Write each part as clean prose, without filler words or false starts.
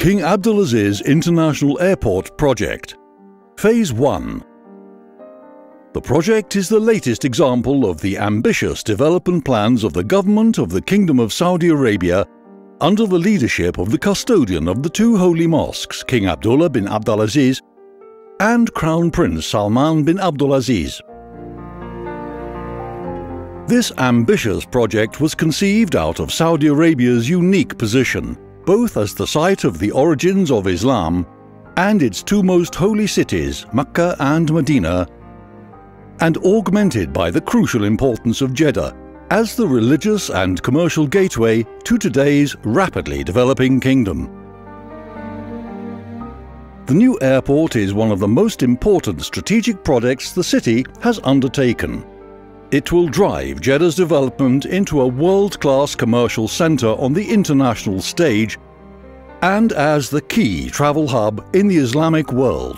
King Abdulaziz International Airport Project, Phase 1. The project is the latest example of the ambitious development plans of the government of the Kingdom of Saudi Arabia under the leadership of the custodian of the two holy mosques, King Abdullah bin Abdulaziz and Crown Prince Salman bin Abdulaziz. This ambitious project was conceived out of Saudi Arabia's unique position, both as the site of the origins of Islam and its two most holy cities, Mecca and Medina, and augmented by the crucial importance of Jeddah as the religious and commercial gateway to today's rapidly developing kingdom. The new airport is one of the most important strategic projects the city has undertaken. It will drive Jeddah's development into a world-class commercial centre on the international stage and as the key travel hub in the Islamic world.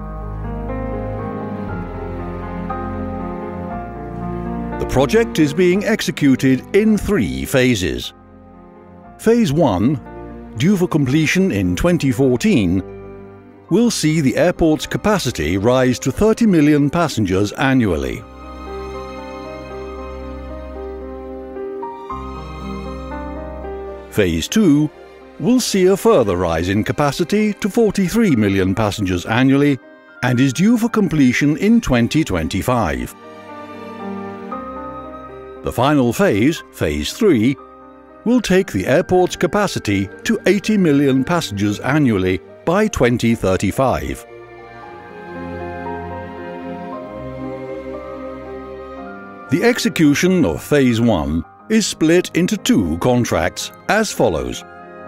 The project is being executed in 3 phases. Phase 1, due for completion in 2014, will see the airport's capacity rise to 30 million passengers annually. Phase 2 will see a further rise in capacity to 43 million passengers annually and is due for completion in 2025. The final phase, Phase 3, will take the airport's capacity to 80 million passengers annually by 2035. The execution of Phase 1 is split into 2 contracts as follows.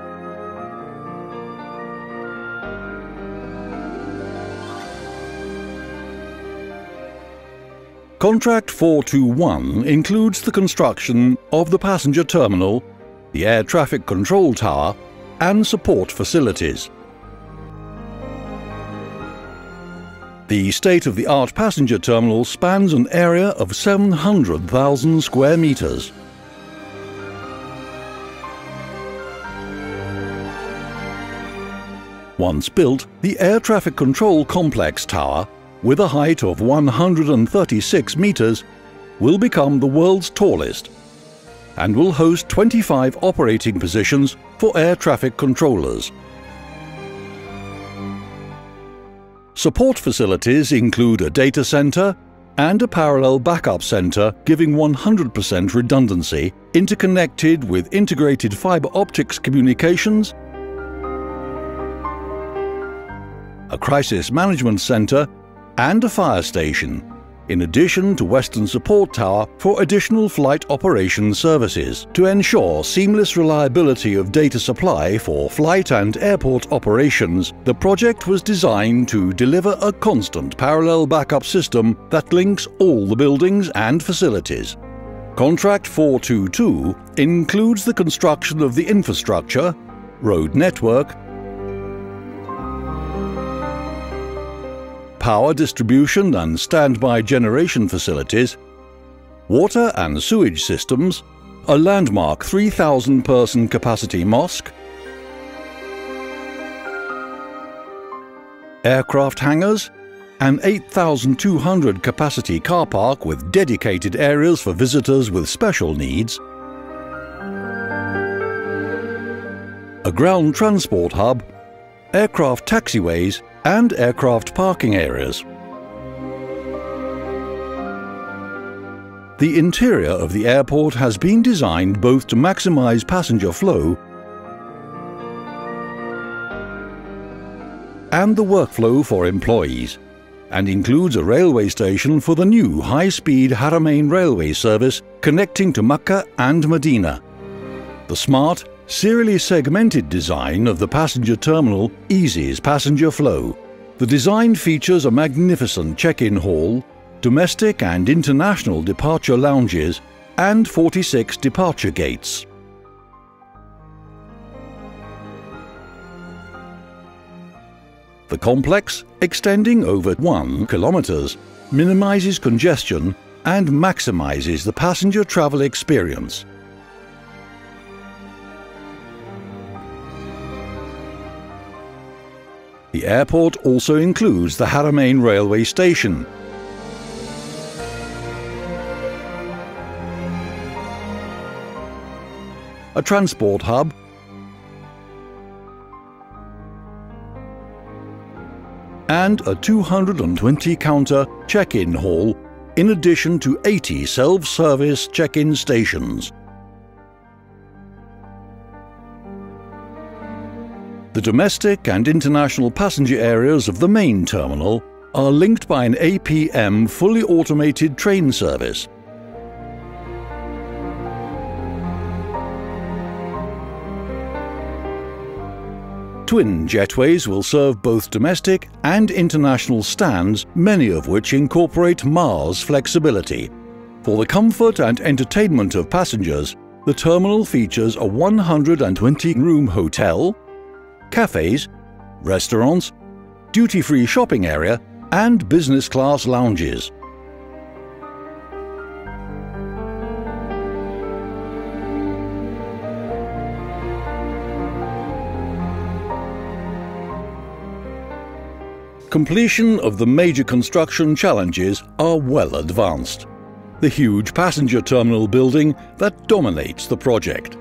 Contract 421 includes the construction of the passenger terminal, the air traffic control tower, and support facilities. The state-of-the-art passenger terminal spans an area of 700,000 square meters. Once built, the air traffic control complex tower, with a height of 136 meters, will become the world's tallest and will host 25 operating positions for air traffic controllers. Support facilities include a data center and a parallel backup center giving 100% redundancy, interconnected with integrated fiber optics communications, a crisis management center, and a fire station, in addition to Western Support Tower for additional flight operation services. To ensure seamless reliability of data supply for flight and airport operations, the project was designed to deliver a constant parallel backup system that links all the buildings and facilities. Contract 422 includes the construction of the infrastructure, road network, power distribution and standby generation facilities, water and sewage systems, a landmark 3,000-person capacity mosque, aircraft hangars, an 8,200 capacity car park with dedicated areas for visitors with special needs, a ground transport hub, aircraft taxiways, and aircraft parking areas. The interior of the airport has been designed both to maximize passenger flow and the workflow for employees, and includes a railway station for the new high-speed Haramain railway service connecting to Mecca and Medina. The smart, serially segmented design of the passenger terminal eases passenger flow. The design features a magnificent check-in hall, domestic and international departure lounges, and 46 departure gates. The complex, extending over 1 kilometers, minimizes congestion and maximizes the passenger travel experience. The airport also includes the Haramain railway station, a transport hub, and a 220-counter check-in hall, in addition to 80 self-service check-in stations. The domestic and international passenger areas of the main terminal are linked by an APM fully automated train service. Twin jetways will serve both domestic and international stands, many of which incorporate Mars flexibility. For the comfort and entertainment of passengers, the terminal features a 120-room hotel, cafes, restaurants, duty-free shopping area, and business-class lounges. Completion of the major construction challenges are well advanced. The huge passenger terminal building that dominates the project.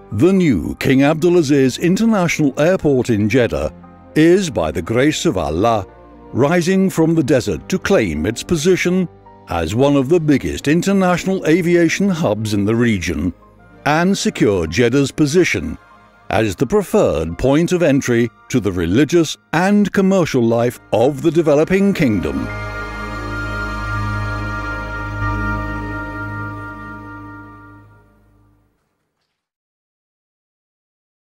The new King Abdulaziz International Airport in Jeddah is, by the grace of Allah, rising from the desert to claim its position as one of the biggest international aviation hubs in the region and secure Jeddah's position as the preferred point of entry to the religious and commercial life of the developing kingdom.